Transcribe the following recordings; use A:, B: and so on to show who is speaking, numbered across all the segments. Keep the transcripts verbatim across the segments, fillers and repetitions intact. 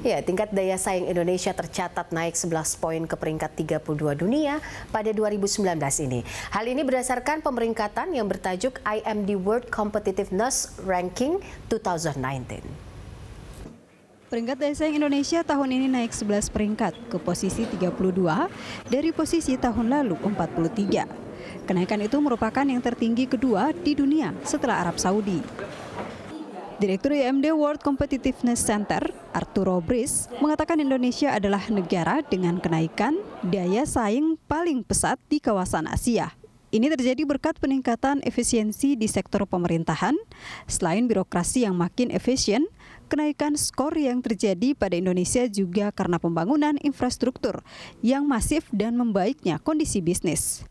A: Ya, tingkat daya saing Indonesia tercatat naik sebelas poin ke peringkat tiga puluh dua dunia pada dua ribu sembilan belas ini. Hal ini berdasarkan pemeringkatan yang bertajuk I M D World Competitiveness Ranking dua ribu sembilan belas.
B: Peringkat daya saing Indonesia tahun ini naik sebelas peringkat ke posisi tiga puluh dua dari posisi tahun lalu empat puluh tiga. Kenaikan itu merupakan yang tertinggi kedua di dunia setelah Arab Saudi. Direktur I M D World Competitiveness Center, Arturo Bris, mengatakan Indonesia adalah negara dengan kenaikan daya saing paling pesat di kawasan Asia. Ini terjadi berkat peningkatan efisiensi di sektor pemerintahan. Selain birokrasi yang makin efisien, kenaikan skor yang terjadi pada Indonesia juga karena pembangunan infrastruktur yang masif dan membaiknya kondisi bisnis.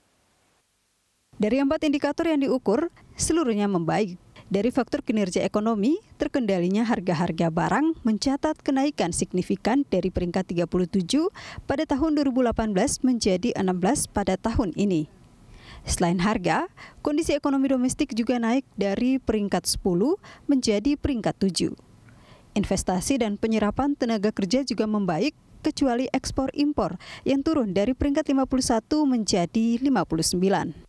B: Dari empat indikator yang diukur, seluruhnya membaik. Dari faktor kinerja ekonomi, terkendalinya harga-harga barang mencatat kenaikan signifikan dari peringkat tiga puluh tujuh pada tahun dua ribu delapan belas menjadi enam belas pada tahun ini. Selain harga, kondisi ekonomi domestik juga naik dari peringkat sepuluh menjadi peringkat tujuh. Investasi dan penyerapan tenaga kerja juga membaik, kecuali ekspor impor yang turun dari peringkat lima puluh satu menjadi lima puluh sembilan.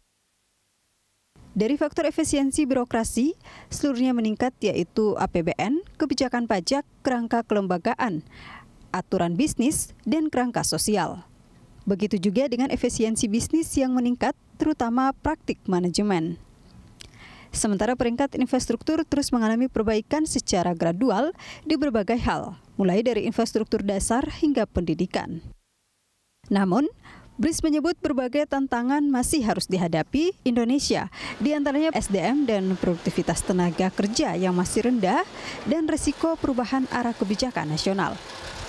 B: Dari faktor efisiensi birokrasi, seluruhnya meningkat yaitu A P B N, kebijakan pajak, kerangka kelembagaan, aturan bisnis, dan kerangka sosial. Begitu juga dengan efisiensi bisnis yang meningkat, terutama praktik manajemen. Sementara peringkat infrastruktur terus mengalami perbaikan secara gradual di berbagai hal, mulai dari infrastruktur dasar hingga pendidikan. Namun, Bris menyebut berbagai tantangan masih harus dihadapi Indonesia, di antaranya S D M dan produktivitas tenaga kerja yang masih rendah dan risiko perubahan arah kebijakan nasional.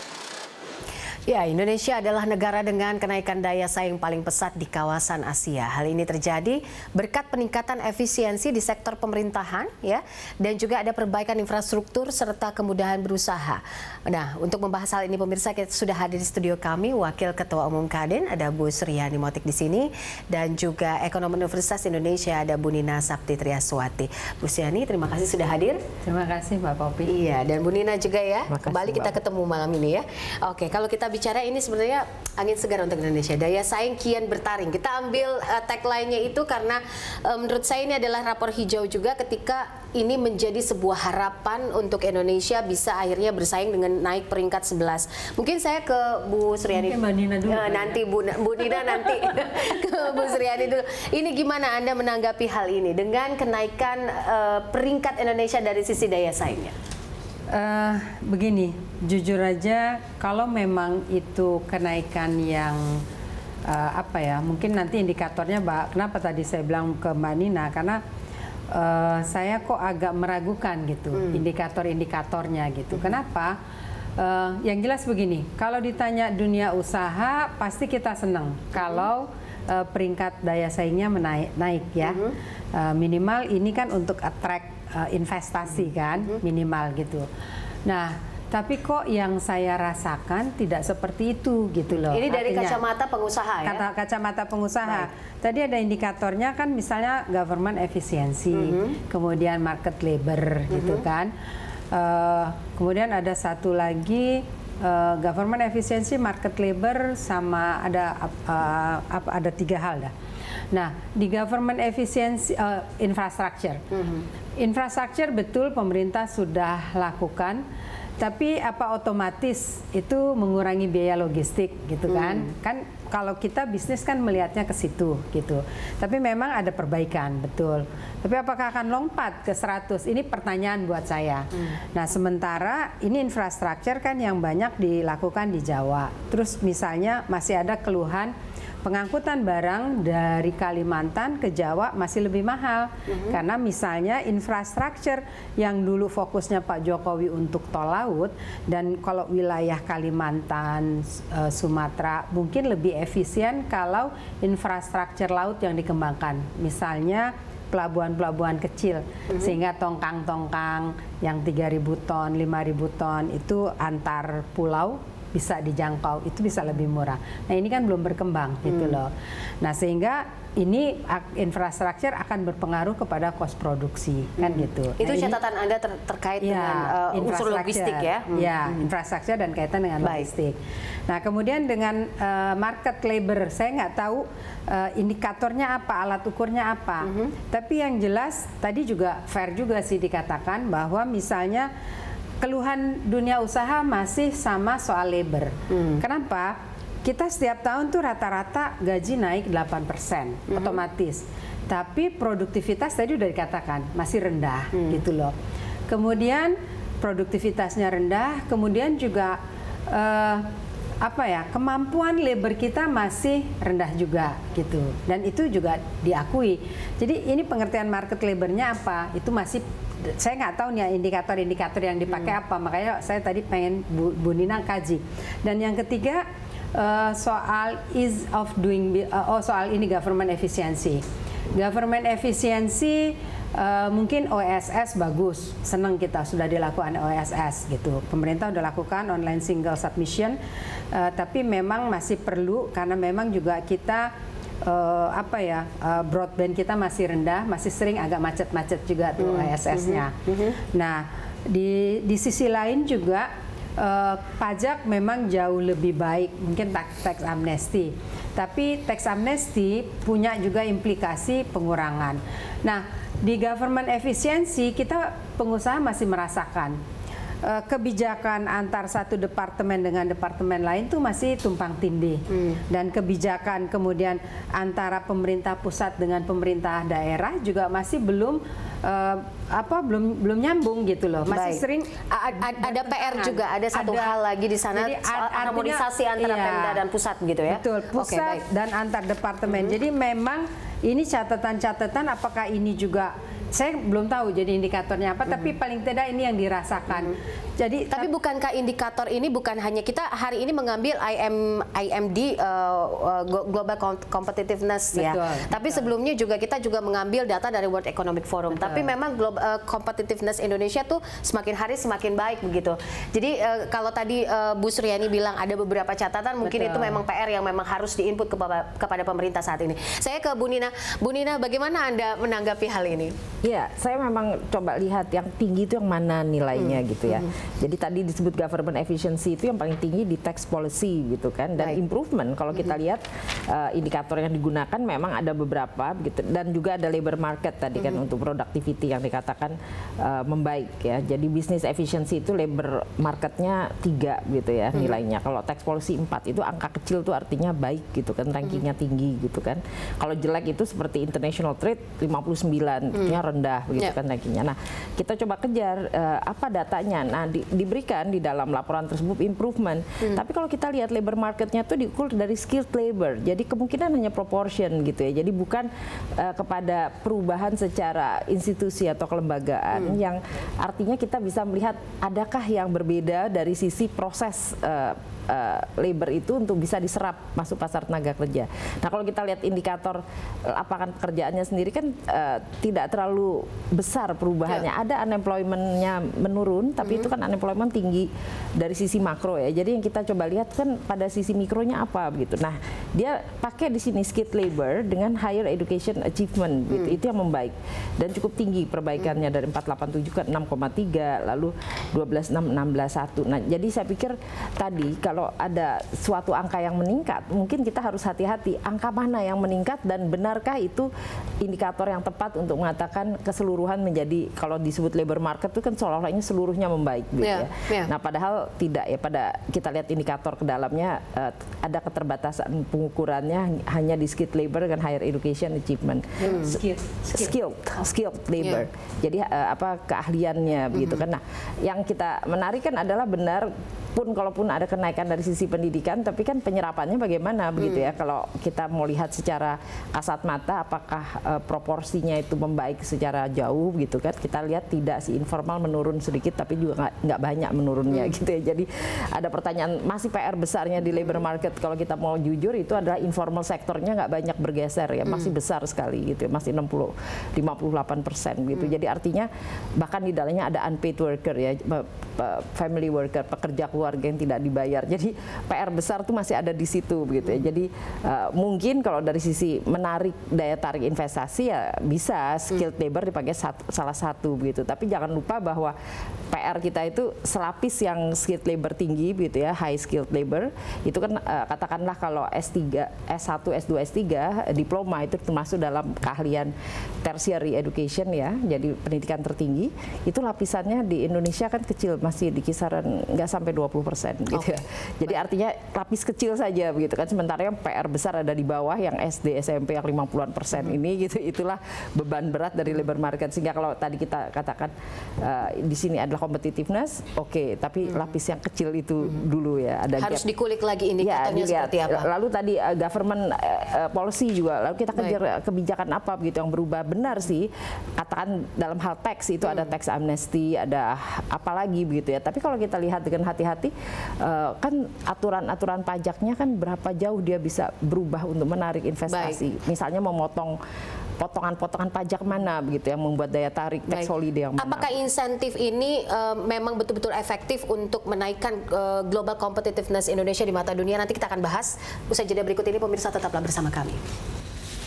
A: Ya, Indonesia adalah negara dengan kenaikan daya saing paling pesat di kawasan Asia. Hal ini terjadi berkat peningkatan efisiensi di sektor pemerintahan, ya, dan juga ada perbaikan infrastruktur serta kemudahan berusaha. Nah, untuk membahas hal ini, pemirsa, kita sudah hadir di studio kami Wakil Ketua Umum Kadin, ada Bu Suryani Motik di sini, dan juga Ekonom Universitas Indonesia ada Bu Nina Sapti Triaswati. Bu Suryani, terima kasih sudah hadir.
C: Terima kasih, Mbak Popi.
A: Iya, dan Bu Nina juga ya.
C: Makasih,
A: kembali kita
C: Mbak.
A: ketemu malam ini ya. Oke, kalau kita bicara ini sebenarnya angin segar untuk Indonesia. Daya saing kian bertaring. Kita ambil uh, tagline-nya itu karena uh, menurut saya ini adalah rapor hijau juga ketika ini menjadi sebuah harapan untuk Indonesia bisa akhirnya bersaing dengan naik peringkat sebelas. Mungkin saya ke Bu Suryani.
C: Mbak Nina dulu.
A: Uh, nanti Bu, Bu Nina nanti ke Bu Suryani dulu. Ini gimana Anda menanggapi hal ini dengan kenaikan uh, peringkat Indonesia dari sisi daya saingnya?
C: Uh, begini, jujur aja kalau memang itu kenaikan yang uh, apa ya, mungkin nanti indikatornya, Mbak, kenapa tadi saya bilang ke Mbak Nina, karena uh, saya kok agak meragukan gitu hmm. indikator-indikatornya gitu. Hmm. Kenapa? Uh, yang jelas begini, kalau ditanya dunia usaha pasti kita senang hmm. kalau uh, peringkat daya saingnya menaik naik ya. Hmm. Uh, minimal ini kan untuk attract Uh, investasi kan, minimal gitu. Nah, tapi kok yang saya rasakan tidak seperti itu gitu loh.
A: Ini dari
C: artinya,
A: kacamata pengusaha ya?
C: Kata, kacamata pengusaha.
A: Baik.
C: Tadi ada indikatornya kan, misalnya government efisiensi, mm-hmm. kemudian market labor mm-hmm. gitu kan. Uh, kemudian ada satu lagi uh, government efisiensi, market labor, sama ada uh, apa ada tiga hal dah. Nah, di government efisiensi uh, infrastructure. Mm-hmm. Infrastruktur betul pemerintah sudah lakukan, tapi apa otomatis itu mengurangi biaya logistik gitu kan? Hmm. Kan kalau kita bisnis kan melihatnya ke situ gitu. Tapi memang ada perbaikan, betul. Tapi apakah akan lompat ke seratus? Ini pertanyaan buat saya. Hmm. Nah, sementara ini infrastruktur kan yang banyak dilakukan di Jawa. Terus misalnya masih ada keluhan pengangkutan barang dari Kalimantan ke Jawa masih lebih mahal. Mm-hmm. Karena misalnya infrastruktur yang dulu fokusnya Pak Jokowi untuk tol laut, dan kalau wilayah Kalimantan, uh, Sumatera mungkin lebih efisien kalau infrastruktur laut yang dikembangkan. Misalnya pelabuhan-pelabuhan kecil, mm-hmm. sehingga tongkang-tongkang yang tiga ribu ton, lima ribu ton itu antar pulau bisa dijangkau, itu bisa lebih murah. Nah ini kan belum berkembang gitu loh. Nah sehingga ini infrastruktur akan berpengaruh kepada kos produksi kan gitu.
A: Itu
C: nah,
A: catatan ini, Anda ter terkait
C: ya,
A: dengan uh, unsur logistik ya?
C: Hmm. Ya, infrastruktur dan kaitan dengan
A: Baik.
C: logistik. Nah kemudian dengan uh, market labor, saya nggak tahu uh, indikatornya apa, alat ukurnya apa. Mm-hmm. Tapi yang jelas tadi juga fair juga sih dikatakan bahwa misalnya keluhan dunia usaha masih sama soal labor. Mm. Kenapa? Kita setiap tahun tuh rata-rata gaji naik delapan persen mm-hmm. otomatis. Tapi produktivitas tadi udah dikatakan masih rendah mm. gitu loh. Kemudian produktivitasnya rendah, kemudian juga uh, apa ya, kemampuan labor kita masih rendah juga gitu. Dan itu juga diakui. Jadi ini pengertian market labornya apa? Itu masih saya nggak tahu nih indikator-indikator yang dipakai hmm. apa. Makanya saya tadi pengen Bu, Bu Nina kaji. Dan yang ketiga Uh, soal ease of doing uh, oh soal ini government efficiency. Government efficiency uh, mungkin O S S bagus, senang kita sudah dilakukan O S S gitu. Pemerintah sudah lakukan online single submission, uh, tapi memang masih perlu karena memang juga kita uh, apa ya uh, broadband kita masih rendah, masih sering agak macet-macet juga tuh mm. O S S-nya. Mm-hmm. Nah di di sisi lain juga Uh, pajak memang jauh lebih baik, mungkin tax, tax amnesty. Tapi tax amnesty punya juga implikasi pengurangan. Nah, di government efficiency kita pengusaha masih merasakan uh, kebijakan antar satu departemen dengan departemen lain tuh masih tumpang tindih. Hmm. Dan kebijakan kemudian antara pemerintah pusat dengan pemerintah daerah juga masih belum Uh, apa belum belum nyambung gitu loh, masih Baik. sering
A: A ada P R juga, ada satu ada, hal lagi di sana soal harmonisasi antara iya, Pemda dan pusat gitu ya.
C: Betul, pusat okay, dan antar departemen. Mm-hmm. Jadi memang ini catatan-catatan apakah ini juga saya belum tahu jadi indikatornya apa, mm-hmm. tapi paling tidak ini yang dirasakan. Mm-hmm. Jadi
A: tapi bukankah indikator ini bukan hanya kita hari ini mengambil I M I M D uh, uh, Global Competitiveness betul, ya. Tapi betul. sebelumnya juga kita juga mengambil data dari World Economic Forum. Betul. Tapi memang global uh, competitiveness Indonesia tuh semakin hari semakin baik begitu. Jadi uh, kalau tadi uh, Bu Suryani bilang ada beberapa catatan, mungkin betul. itu memang P R yang memang harus diinput kepada, kepada pemerintah saat ini. Saya ke Bu Nina. Bu Nina, bagaimana Anda menanggapi hal ini?
D: Iya, saya memang coba lihat yang tinggi itu yang mana nilainya hmm. gitu ya. Hmm. Jadi tadi disebut government efficiency itu yang paling tinggi di tax policy gitu kan, dan Baik. improvement kalau kita mm-hmm. lihat uh, indikator yang digunakan memang ada beberapa gitu, dan juga ada labor market tadi mm-hmm. kan untuk productivity yang dikatakan uh, membaik ya. Jadi business efficiency itu labor marketnya tiga gitu ya mm-hmm. nilainya. Kalau tax policy empat itu angka kecil tuh artinya baik gitu kan, rankingnya mm-hmm. tinggi gitu kan. Kalau jelek itu seperti international trade lima puluh sembilan, mm-hmm. artinya rendah begitu yeah. kan rankingnya. Nah kita coba kejar uh, apa datanya. Nah di, diberikan di dalam laporan tersebut improvement. Hmm. Tapi kalau kita lihat labor marketnya tuh diukur dari skilled labor. Jadi kemungkinan hanya proportion gitu ya. Jadi bukan uh, kepada perubahan secara institusi atau kelembagaan hmm. yang artinya kita bisa melihat adakah yang berbeda dari sisi proses uh, uh, labor itu untuk bisa diserap masuk pasar tenaga kerja. Nah kalau kita lihat indikator lapangan pekerjaannya sendiri kan uh, tidak terlalu besar perubahannya. Yeah. Ada unemployment-nya menurun, tapi mm-hmm. itu kan unemployment tinggi dari sisi makro ya. Jadi yang kita coba lihat kan pada sisi mikronya apa begitu. Nah dia pakai di sini skilled labor dengan higher education achievement gitu. Mm. Itu yang membaik dan cukup tinggi perbaikannya mm. dari empat delapan tujuh ke enam koma tiga, lalu dua belas enam, enam belas satu. Nah jadi saya pikir tadi kalau ada suatu angka yang meningkat, mungkin kita harus hati-hati angka mana yang meningkat dan benarkah itu indikator yang tepat untuk mengatakan keseluruhan menjadi, kalau disebut labor market itu kan seolah-olahnya seluruhnya membaik gitu yeah, ya. Yeah. Nah padahal tidak ya, pada kita lihat indikator ke dalamnya uh, ada keterbatasan pengukurannya hanya di skilled labor dengan higher education achievement. Hmm. Skilled, skilled, skilled labor. Yeah. Jadi uh, apa keahliannya begitu mm-hmm. kan. Nah yang kita menarik kan adalah benar pun kalaupun ada kenaikan dari sisi pendidikan, tapi kan penyerapannya bagaimana begitu ya. Kalau kita mau lihat secara kasat mata apakah uh, proporsinya itu membaik secara jauh gitu kan, kita lihat tidak sih, informal menurun sedikit tapi juga nggak nggak banyak menurunnya hmm. gitu ya. Jadi ada pertanyaan, masih P R besarnya di labor market kalau kita mau jujur itu adalah informal sektornya nggak banyak bergeser ya, masih hmm. besar sekali gitu ya, masih enam puluh lima puluh delapan persen gitu. Hmm. Jadi artinya bahkan di dalamnya ada unpaid worker ya, family worker, pekerja keluarga keluarga yang tidak dibayar. Jadi P R besar tuh masih ada di situ begitu ya. Jadi uh, mungkin kalau dari sisi menarik daya tarik investasi ya bisa skilled labor dipakai satu, salah satu begitu. Tapi jangan lupa bahwa P R kita itu selapis yang skilled labor tinggi begitu ya, high skilled labor. Itu kan uh, katakanlah kalau S tiga, S satu, S dua, S tiga diploma itu termasuk dalam keahlian tertiary education ya. Jadi pendidikan tertinggi itu lapisannya di Indonesia kan kecil, masih di kisaran nggak sampai dua puluh persen gitu okay. ya. Jadi Baik. artinya lapis kecil saja begitu kan, sementara yang P R besar ada di bawah yang S D, S M P yang lima puluhan persen hmm. ini gitu. Itulah beban berat dari labor market. Sehingga kalau tadi kita katakan uh, di sini adalah competitiveness, oke, okay, tapi hmm. lapis yang kecil itu hmm. dulu ya ada
A: harus gap. Dikulik lagi
D: ya,
A: indikatornya seperti apa.
D: Lalu tadi uh, government uh, policy juga, lalu kita kejar Baik. kebijakan apa begitu yang berubah. Benar sih, katakan dalam hal tax itu hmm. ada tax amnesty, ada apa lagi begitu ya. Tapi kalau kita lihat dengan hati-hati, uh, kan aturan-aturan pajaknya kan berapa jauh dia bisa berubah untuk menarik investasi. Baik. Misalnya memotong potongan-potongan pajak mana begitu yang membuat daya tarik tax holiday yang mana. Apakah
A: insentif ini uh, memang betul-betul efektif untuk menaikkan uh, global competitiveness Indonesia di mata dunia? Nanti kita akan bahas usai jeda berikut ini, pemirsa tetaplah bersama kami.